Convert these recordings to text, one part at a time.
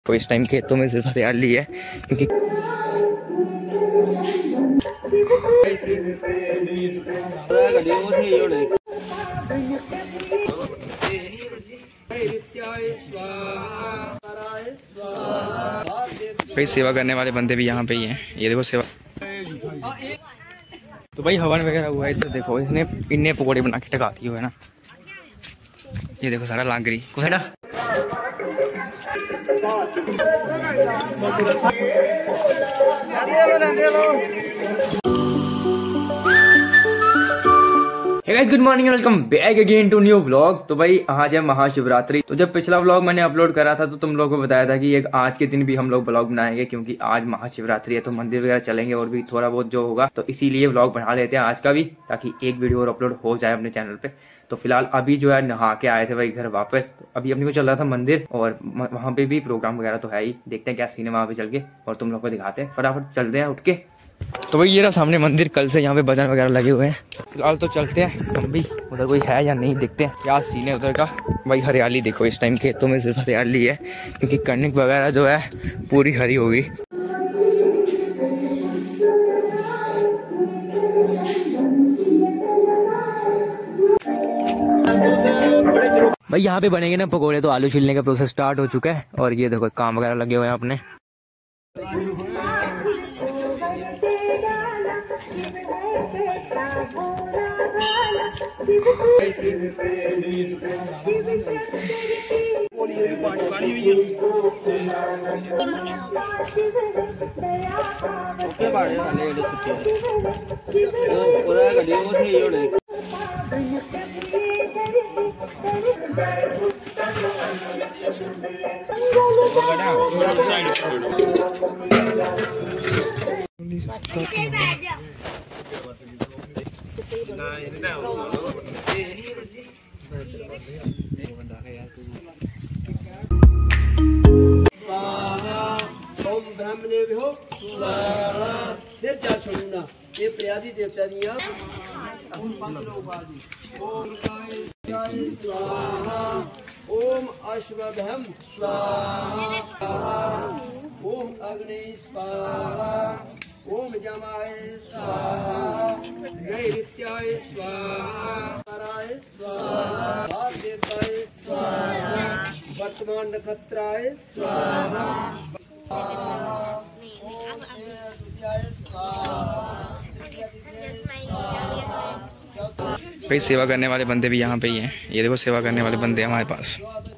तो इस टाइम खेतों में सिर्फ हरियाली है क्योंकि भाई सेवा करने वाले बंदे भी यहाँ पे ही हैं। ये देखो सेवा। तो भाई हवन वगैरह हुआ है। इधर देखो इनने पकौड़े बना के टका दिए हुए ना। ये देखो सारा लांगरी कुछ है ना। Hey guys, good morning and welcome back again to new vlog. तो भाई आज है महाशिवरात्रि। तो जब पिछला व्लॉग मैंने अपलोड करा था तो तुम लोगों को बताया था कि एक आज के दिन भी हम लोग व्लॉग बनाएंगे क्योंकि आज महाशिवरात्रि है। तो मंदिर वगैरह चलेंगे और भी थोड़ा बहुत जो होगा, तो इसीलिए व्लॉग बना लेते हैं आज का भी, ताकि एक वीडियो और अपलोड हो जाए अपने चैनल पे। तो फिलहाल अभी जो है नहा के आए थे भाई घर वापस। तो अभी अपने को चल रहा था मंदिर और वहाँ पे भी प्रोग्राम वगैरह तो है ही। देखते हैं क्या सीन है वहाँ पे चल के और तुम लोग को दिखाते हैं। फटाफट चलते हैं उठ के। तो भाई ये रहा सामने मंदिर। कल से यहाँ पे भजन वगैरह लगे हुए हैं। फिलहाल तो चलते हैं हम भी। उधर कोई है या नहीं देखते हैं क्या सीन है उधर का। भाई हरियाली देखो, इस टाइम खेतों में सिर्फ हरियाली है क्योंकि कणिक वगैरह जो है पूरी हरी होगी। भाई यहाँ पे बनेंगे ना पकोड़े, तो आलू छीलने का प्रोसेस स्टार्ट हो चुका है और ये देखो काम वगैरह लगे हुए हैं अपने। ये प्रयादी देवता दिया ओम अश्वभम स्वाहा, ओम अग्नि स्वाहा, ओम जमाय स्वाहा, नैऋत्याय स्वाहा, ताराय स्वाहा, देवताय स्वाहा, वर्तमान नक्षत्राय स्वाहा, भाई सेवा करने वाले बंदे भी यहाँ पे ही हैं। ये देखो सेवा करने वाले बंदे हमारे पास।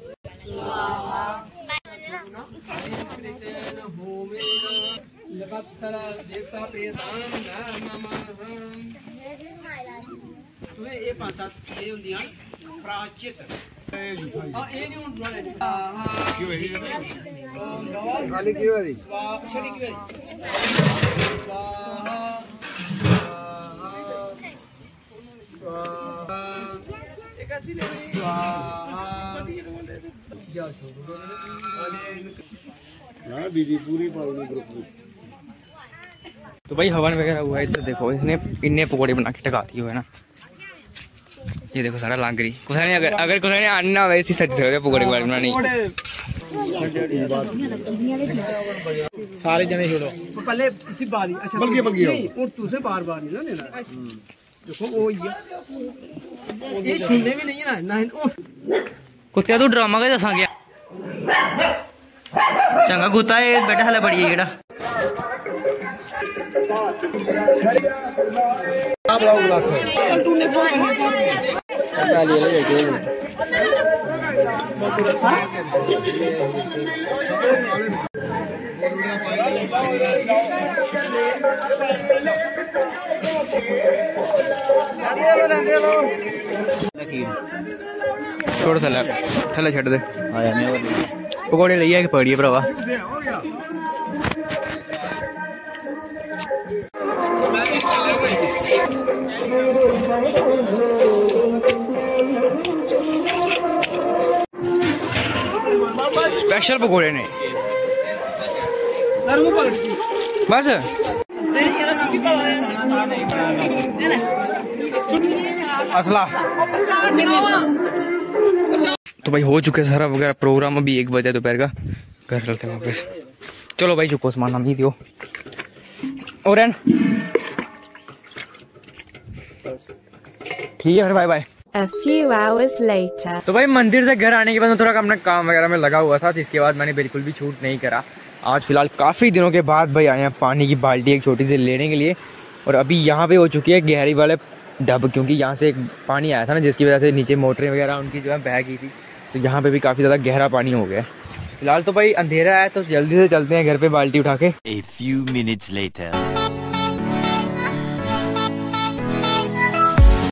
तो भाई हवन वगैरह हुआ है। इधर देखो इनने पकौड़े बना के टका दिए हुए ना। ये देखो सारा लांगरी कुछ नहीं। अगर कुछ नहीं आना वैसे सच से पकौड़े बनानी। सारे जने छोड़ो पहले इसी बारी। अच्छा और तुझे बार बार नहीं ना लेना। देखो वो ये सुनने भी नहीं है ना। कुत्ते तू ड्रामा का दसा गया चंगा कुत्ता है बेटा हाले बड़ी है छोड़ थले छड़ दे। पकौड़े ले आके पकड़िए भरावा। स्पेशल पकौड़े ने बस। असला तो भाई हो चुके सारा वगैरह प्रोग्राम। अभी 1 बजे दोपहर का। घर चलते हैं वापस। चलो भाई चुप माना भी दियो और ठीक है फिर bye bye. A few hours later. तो भाई मंदिर से घर आने के बाद मैं थोड़ा अपना काम वगैरह में लगा हुआ था, तो इसके बाद मैंने बिल्कुल भी छूट नहीं करा। आज फिलहाल काफ़ी दिनों के बाद भाई आए हैं पानी की बाल्टी एक छोटी सी लेने के लिए। और अभी यहाँ पे हो चुकी है गहरी वाले डब, क्योंकि यहाँ से एक पानी आया था ना, जिसकी वजह से नीचे मोटरें वगैरह उनकी जो है बह गई थी, तो यहाँ पे भी काफ़ी ज़्यादा गहरा पानी हो गया। फिलहाल तो भाई अंधेरा है, तो जल्दी से चलते हैं घर पे बाल्टी उठा के। A few minutes later.